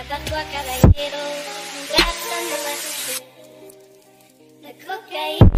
matando a caballero, gastando más sushi. La cocaína